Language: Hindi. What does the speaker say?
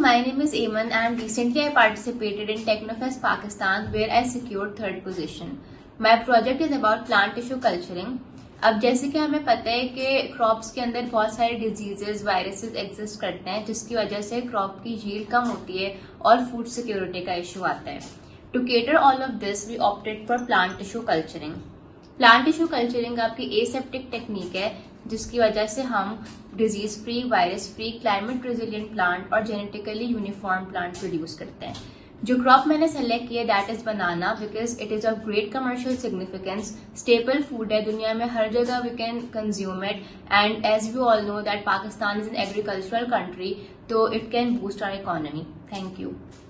my name is Ayman and recently I participated in Technofest Pakistan where I secured third position. My project is about plant tissue culturing. अब जैसे कि हमें पता है कि क्रॉप्स के अंदर बहुत सारे डिजीजेस वायरसेस एग्जिस्ट करते हैं जिसकी वजह से क्रॉप की यील्ड कम होती है और फूड सिक्योरिटी का इशू आता है. To cater all of this we opted for plant tissue culturing. Plant tissue culturing आपकी एसेप्टिक टेक्निक है जिसकी वजह से हम disease free, virus free, climate resilient plant और जेनेटिकली यूनिफॉर्म प्लांट प्रोड्यूस करते हैं. जो क्रॉप मैंने सेलेक्ट किया that is banana because it is of great commercial significance. Staple food है, दुनिया में हर जगह we can consume it and as we all know that Pakistan is an agricultural country, तो it can boost our economy. Thank you.